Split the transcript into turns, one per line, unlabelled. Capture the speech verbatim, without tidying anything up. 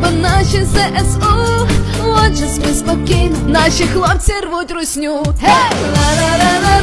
небо наші зе ес у. Отже, спи спокійно, наші хлопці рвуть русню. Гей! Ла-ла-ла-ла.